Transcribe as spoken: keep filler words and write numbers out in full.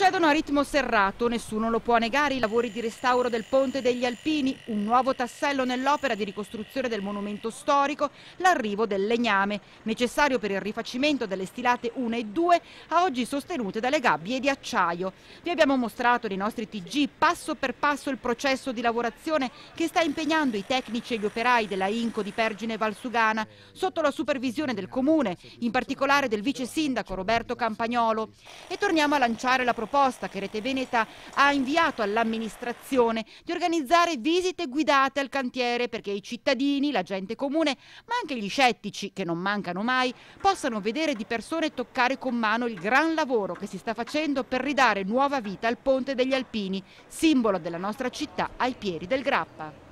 Procedono a ritmo serrato, nessuno lo può negare, i lavori di restauro del Ponte degli Alpini, un nuovo tassello nell'opera di ricostruzione del monumento storico, l'arrivo del legname, necessario per il rifacimento delle stilate uno e due, a oggi sostenute dalle gabbie di acciaio. Vi abbiamo mostrato nei nostri T G passo per passo il processo di lavorazione che sta impegnando i tecnici e gli operai della Inco di Pergine Valsugana, sotto la supervisione del Comune, in particolare del vice sindaco Roberto Campagnolo. E torniamo a lanciare la proposta che Rete Veneta ha inviato all'amministrazione di organizzare visite guidate al cantiere perché i cittadini, la gente comune, ma anche gli scettici, che non mancano mai, possano vedere di persona e toccare con mano il gran lavoro che si sta facendo per ridare nuova vita al Ponte degli Alpini, simbolo della nostra città ai piedi del Grappa.